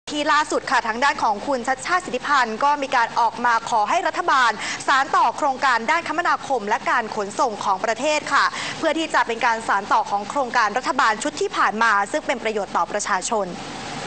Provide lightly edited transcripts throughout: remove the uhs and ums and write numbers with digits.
ที่ล่าสุดค่ะทางด้านของคุณชัชชาติสิทธิพันธ์ก็มีการออกมาขอให้รัฐบาลสานต่อโครงการด้านคมนาคมและการขนส่งของประเทศค่ะเพื่อที่จะเป็นการสานต่อของโครงการรัฐบาลชุดที่ผ่านมาซึ่งเป็นประโยชน์ต่อประชาชน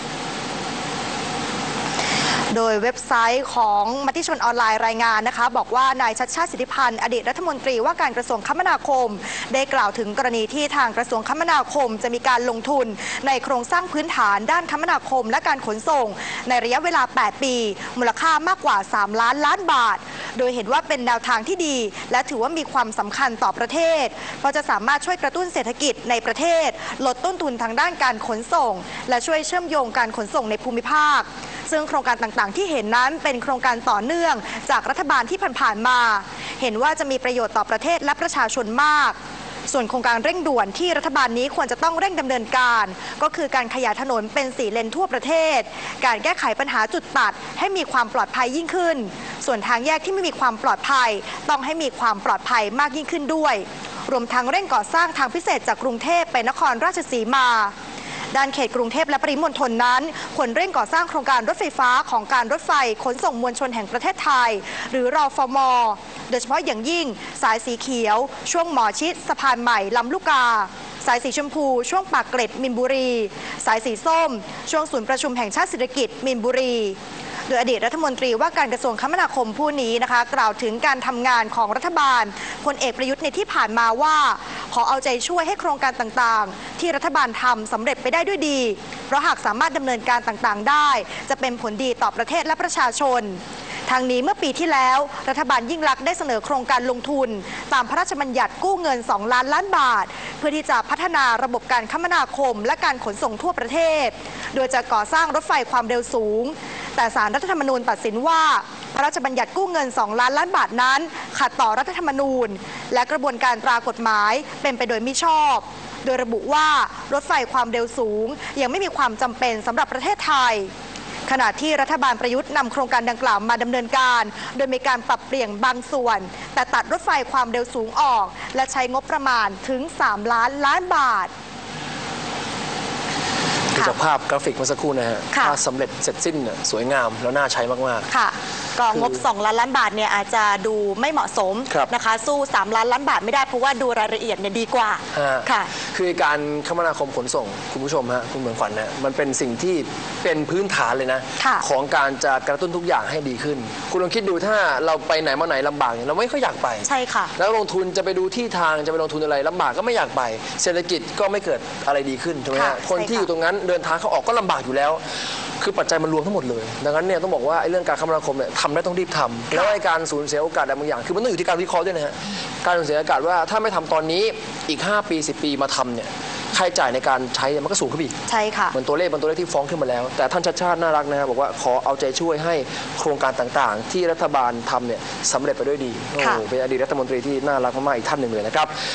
โดยเว็บไซต์ของมติชนออนไลน์รายงานนะคะบอกว่านายชัชชาติสิทธิพันธ์อดีตรัฐมนตรีว่าการกระทรวงคมนาคมได้กล่าวถึงกรณีที่ทางกระทรวงคมนาคมจะมีการลงทุนในโครงสร้างพื้นฐานด้านคมนาคมและการขนส่งในระยะเวลา 8 ปีมูลค่ามากกว่า 3 ล้านล้านบาทโดยเห็นว่าเป็นแนวทางที่ดีและถือว่ามีความสำคัญต่อประเทศเพราะจะสามารถช่วยกระตุ้นเศรษฐกิจในประเทศลดต้นทุนทางด้านการขนส่งและช่วยเชื่อมโยงการขนส่งในภูมิภาคซึ่งโครงการต่างๆที่เห็นนั้นเป็นโครงการต่อเนื่องจากรัฐบาลที่ผ่านๆมาเห็นว่าจะมีประโยชน์ต่อประเทศและประชาชนมากส่วนโครงการเร่งด่วนที่รัฐบาลนี้ควรจะต้องเร่งดำเนินการก็คือการขยายถนนเป็น4 เลนทั่วประเทศการแก้ไขปัญหาจุดตัดให้มีความปลอดภัยยิ่งขึ้นส่วนทางแยกที่ไม่มีความปลอดภัยต้องให้มีความปลอดภัยมากยิ่งขึ้นด้วยรวมทั้งเร่งก่อสร้างทางพิเศษจากกรุงเทพไปนครราชสีมาด้านเขตกรุงเทพและปริมณฑลนั้นควรเร่งก่อสร้างโครงการรถไฟฟ้าของการรถไฟขนส่งมวลชนแห่งประเทศไทยหรือรฟม.โดยเฉพาะอย่างยิ่งสายสีเขียวช่วงหมอชิดสะพานใหม่ลำลูกกาสายสีชมพูช่วงปากเกร็ดมินบุรีสายสีส้มช่วงศูนย์ประชุมแห่งชาติเศรษฐกิจมินบุรีโดยอดีตรัฐมนตรีว่าการกระทรวงคมนาคมผู้นี้นะคะกล่าวถึงการทำงานของรัฐบาลพลเอกประยุทธ์ในที่ผ่านมาว่าขอเอาใจช่วยให้โครงการต่างๆที่รัฐบาลทำสำเร็จไปได้ด้วยดีเพราะหากสามารถดำเนินการต่างๆได้จะเป็นผลดีต่อประเทศและประชาชนทางนี้เมื่อปีที่แล้วรัฐบาลยิ่งลักษณ์ได้เสนอโครงการลงทุนตามพระราชบัญญัติกู้เงิน2 ล้านล้านบาทเพื่อที่จะพัฒนาระบบการคมนาคมและการขนส่งทั่วประเทศโดยจะก่อสร้างรถไฟความเร็วสูงแต่ศาลรัฐธรรมนูญตัดสินว่าพระราชบัญญัติกู้เงิน2 ล้านล้านบาทนั้นขัดต่อรัฐธรรมนูญและกระบวนการตรากฎหมายเป็นไปโดยมิชอบโดยระบุว่ารถไฟความเร็วสูงยังไม่มีความจำเป็นสำหรับประเทศไทยขณะที่รัฐบาลประยุทธ์นำโครงการดังกล่าวมาดำเนินการโดยมีการปรับเปลี่ยนบางส่วนแต่ตัดรถไฟความเร็วสูงออกและใช้งบประมาณถึง3 ล้านล้านบาทจากภาพกราฟิกเมื่อสักครู่นะฮะถ้าสำเร็จเสร็จสิ้นสวยงามแล้วน่าใช้มากๆค่ะก็งบ2 ล้านล้านบาทเนี่ยอาจจะดูไม่เหมาะสมนะคะสู้3 ล้านล้านบาทไม่ได้เพราะว่าดูรายละเอียดเนี่ยดีกว่าค่ะคือการคมนาคมขนส่งคุณผู้ชมฮะคุณเหมือนขวัญนะมันเป็นสิ่งที่เป็นพื้นฐานเลยนะของการจะกระตุ้นทุกอย่างให้ดีขึ้นคุณลองคิดดูถ้าเราไปไหนมาไหนลำบากเนี่ยเราไม่ค่อยอยากไปใช่ค่ะแล้วลงทุนจะไปดูที่ทางจะไปลงทุนอะไรลำบากก็ไม่อยากไปเศรษฐกิจก็ไม่เกิดอะไรดีขึ้นถูกไหมฮะคนที่อยู่ตรงนั้นเดินทางเข้าออกก็ลำบากอยู่แล้วคือปัจจัยมันรวมทั้งหมดเลยดังนั้นเนี่ยต้องบอกว่าเรื่องการคมนาคมเนี่ยทำได้ต้องรีบทำแล้วการสูญเสียโอกาสบางอย่างคือมันต้องอยู่ที่การวิเคราะห์ด้วยนะฮะการสูญเสียโอกาสว่าถ้าไม่ทำตอนนี้อีก5 ปี 10 ปีมาทำเนี่ยค่าใช้จ่ายในการใช้มันก็สูงขึ้นอีกใช่ค่ะเหมือนตัวเลขที่ฟ้องขึ้นมาแล้วแต่ท่านชัชชาติน่ารักนะครับบอกว่าขอเอาใจช่วยให้โครงการต่างๆที่รัฐบาลทำเนี่ยสำเร็จไปด้วยดีโอ้เป็นอดีตรัฐมนตรีที่น่ารักมากๆอีกท่านหนึ่งเลยนะครับ